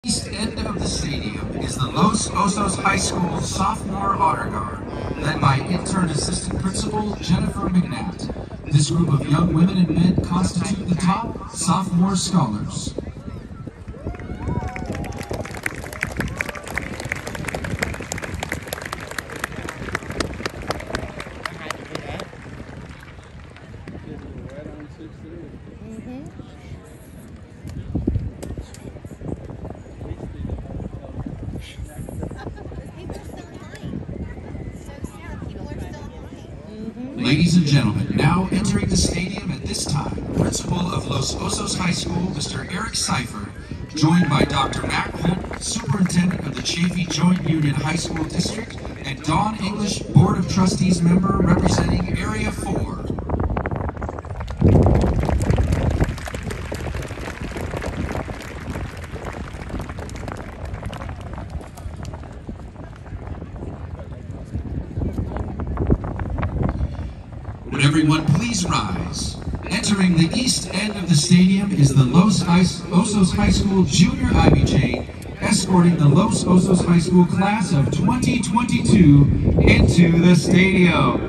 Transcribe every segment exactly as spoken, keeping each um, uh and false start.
East end of the stadium is the Los Osos High School Sophomore Honor Guard, led by intern assistant principal Jennifer McNatt. This group of young women and men constitute the top sophomore scholars. Ladies and gentlemen, now entering the stadium at this time, Principal of Los Osos High School, Mister Eric Seifer, joined by Doctor Matt Holt, Superintendent of the Chaffee Joint Union High School District, and Dawn English, Board of Trustees member representing Area four. Would everyone please rise? Entering the east end of the stadium is the Los Osos High School Junior Ivy Chain, escorting the Los Osos High School class of twenty twenty-two into the stadium.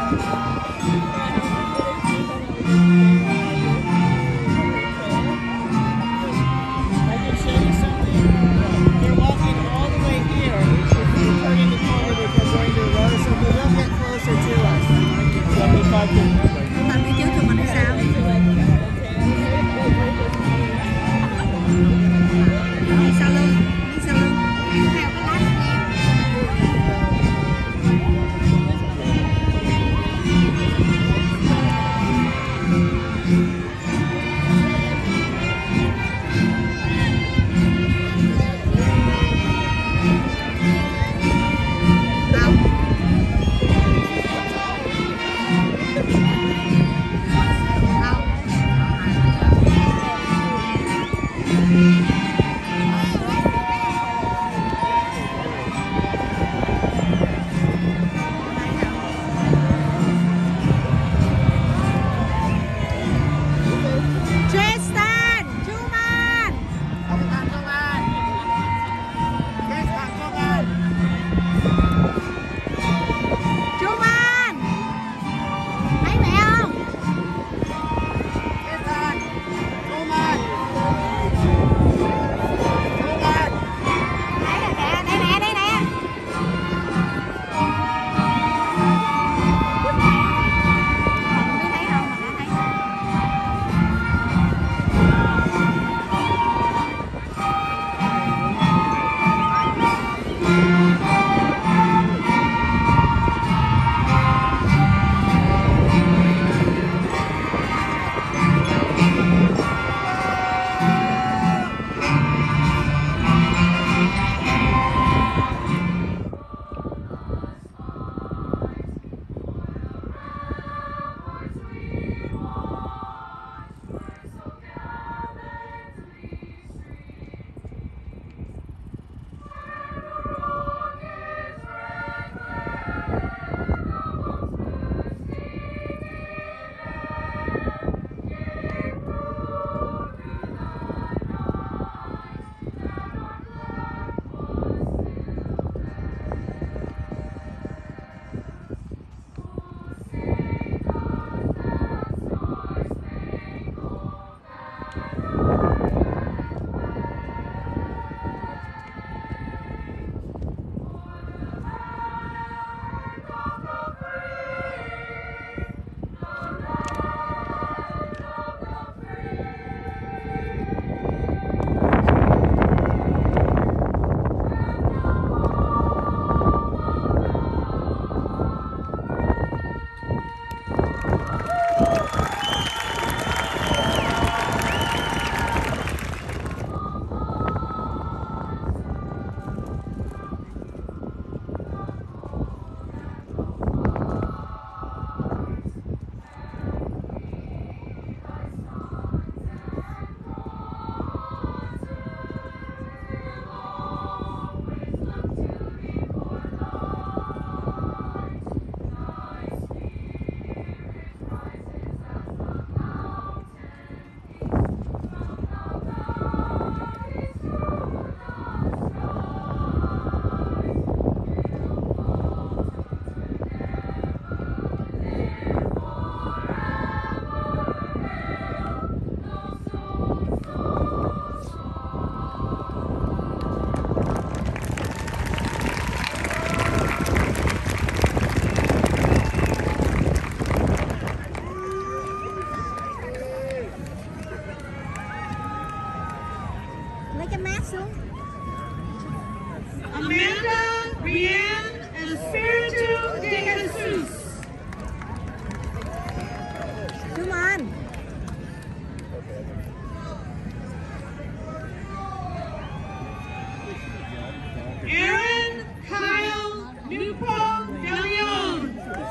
Bạn đi trước tụi mình hay sao? Đi sau lưng, đi sau lưng. Theo cái lái của em. Tristan Truman. Truman. Thấy mẹ không? Tristan Truman. Truman. Thấy rồi nè, đây nè, đây nè. Không biết thấy không mà đã thấy. Lấy cái mát xuống. Amanda, Brienne, and Espiritu de Jesus. Come on. Aaron, Kyle, Newport, De Leon.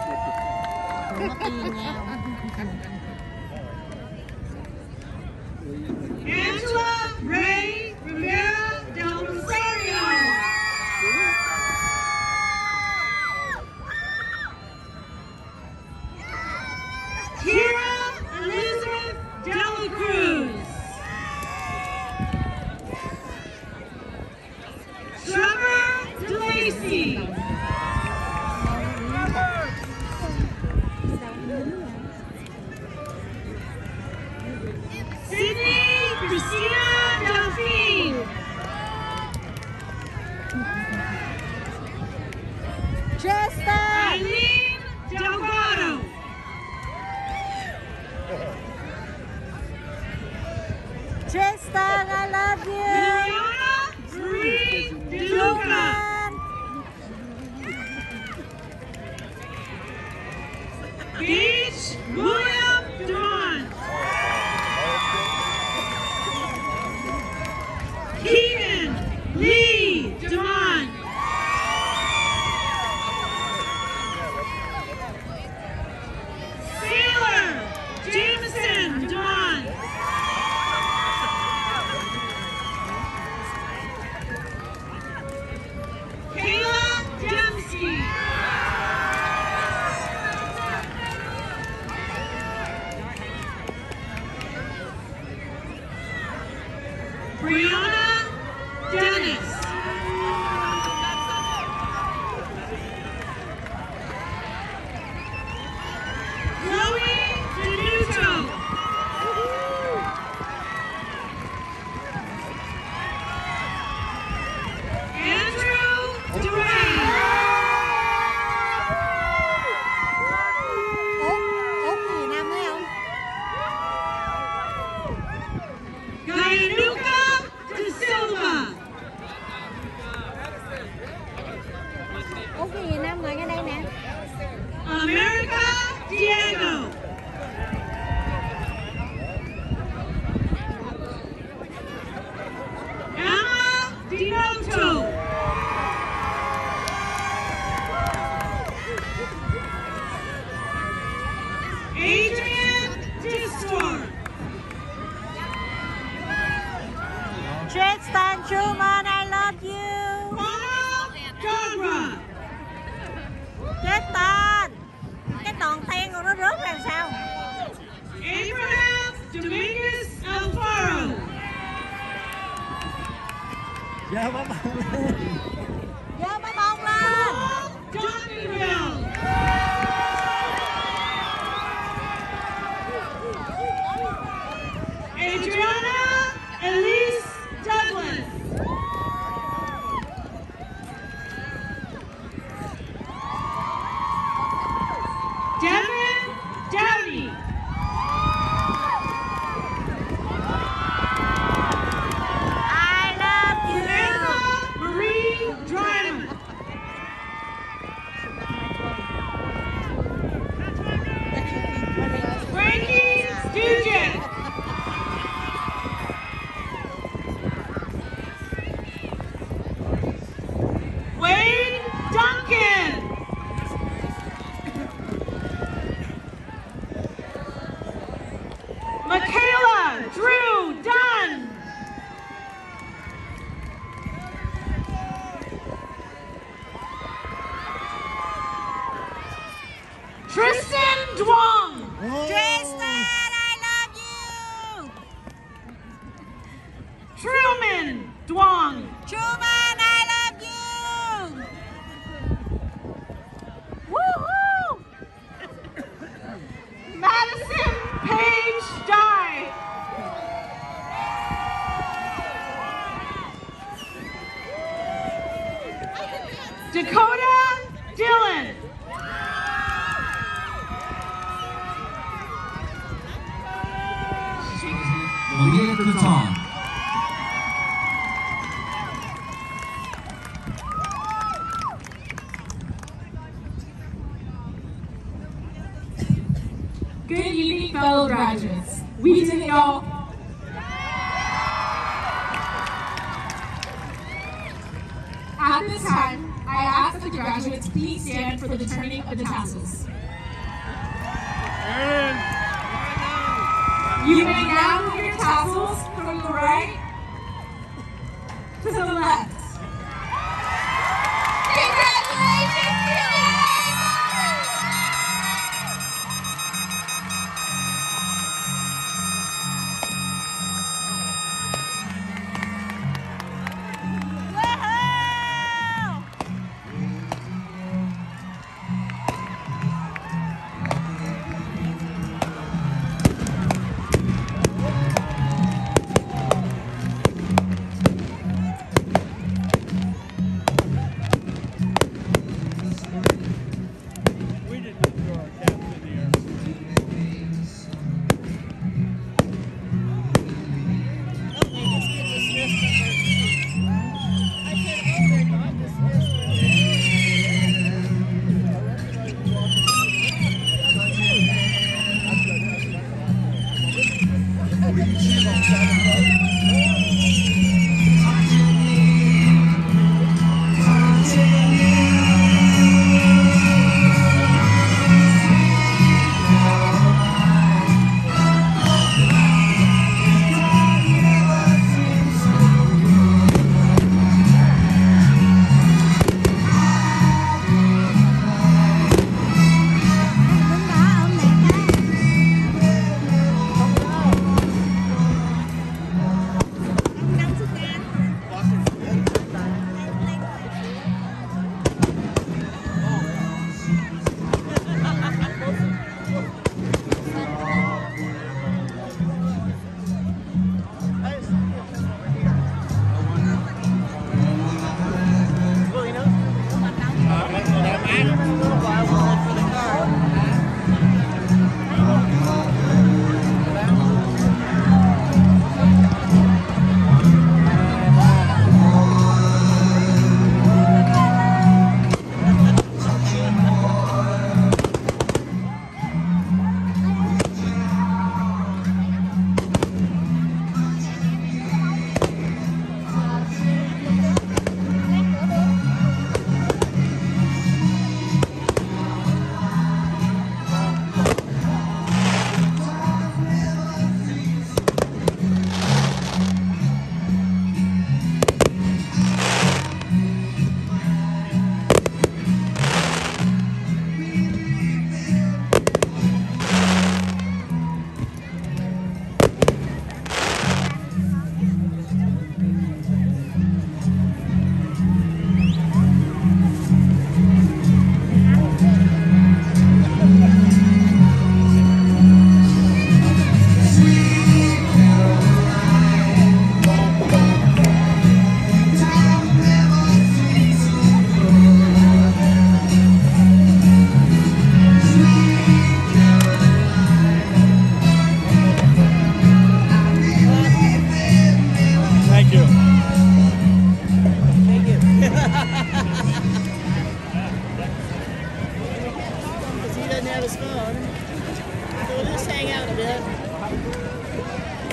Angela, Ray, Rivera, Del Rosario. Kira, Elizabeth, Dela Cruz. Trevor DeLacy. Gage William Dawn. Keegan Lee Dawn. Sailor Jameson Dawn. Kayla Dempsey. Brianna Dennis. Chloe Venuto. Andrew Duane. Út, Út gì Nam thấy không? Gaianuka De Silva. Út cái gì Nam ngồi ngay đây nè. America Diego. Emma DiNoto. Adrian Distor. Tristan Truman, I love you. Ronald Dogra. Tristan, cái toàn ten của nó rớt làm sao? Abraham Dominguez Alfaro. Dạ bấm lên. Giơ máy bông lên. Donville. Adriana Elise Douglas. Devin Downey. I love you. Samantha Marie Dryman. Frankie Stujic. Wade Duncan. Michaela Drew Dunn. Tristan Duong. Tristan, I love you. Truman Duong. Truman, I love you. Woohoo! Madison Page Dye. Dakota Dillon. Malia Crouton. Good evening, fellow graduates. We did it, y'all. At this time, I ask the graduates please stand for the turning of the tassels. You may now move your tassels from the right to the left. Congratulations, phone. So we'll just hang out a bit.